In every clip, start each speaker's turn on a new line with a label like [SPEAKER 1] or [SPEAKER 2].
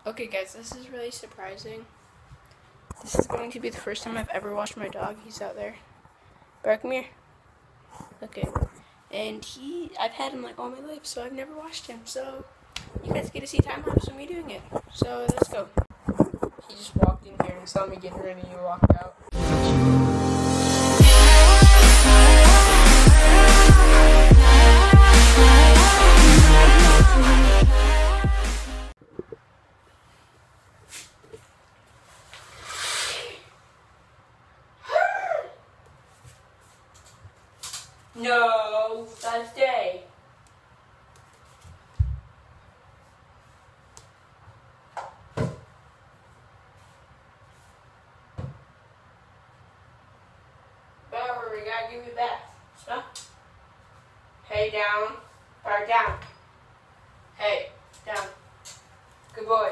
[SPEAKER 1] Okay guys, this is really surprising. This is going to be the first time I've ever watched my dog. He's out there. Barkmere. Okay. And I've had him like all my life, so I've never watched him. So you guys get to see time lapse of me doing it. So let's go. He just walked in here and saw me getting ready and walked out. No, gotta stay. Bauer, we gotta give you that. Stop. Hey, down. Bar down. Hey, down. Good boy.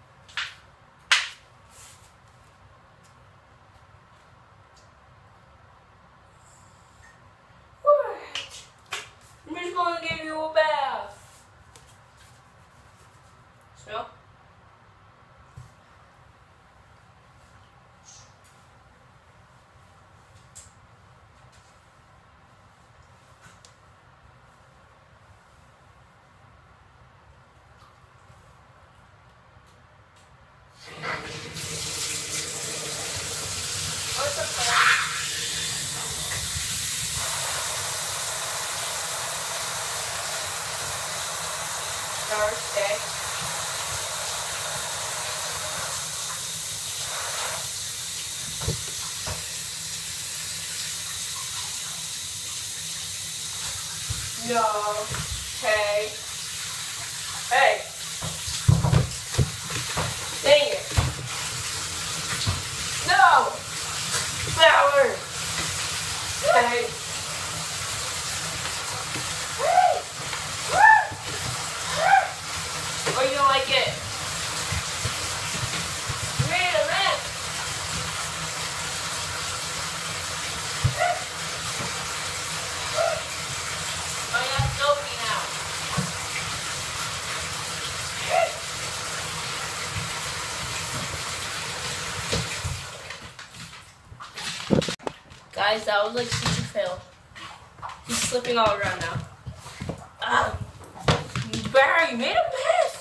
[SPEAKER 1] I'm just going to give you a bath. Smell? What's the plan? Stay. No. Hey. Hey. Dang it. No. Flower. Hey. Oh, you don't like it? Wait a minute. Oh, you have Sophie now. Guys, that was like such a fail. He's slipping all around now. Barry, you made a mess.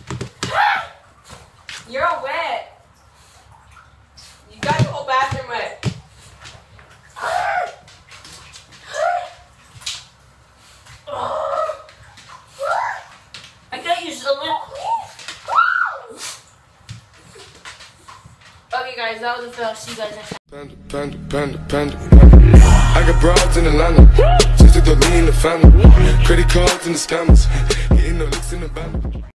[SPEAKER 1] You're all wet. You got the whole bathroom wet. I got you so little. Okay guys, that was a fail. See you guys next time.
[SPEAKER 2] I got broads in Atlanta, just to throw me in the family. Credit cards and the scammers, getting no licks in the band.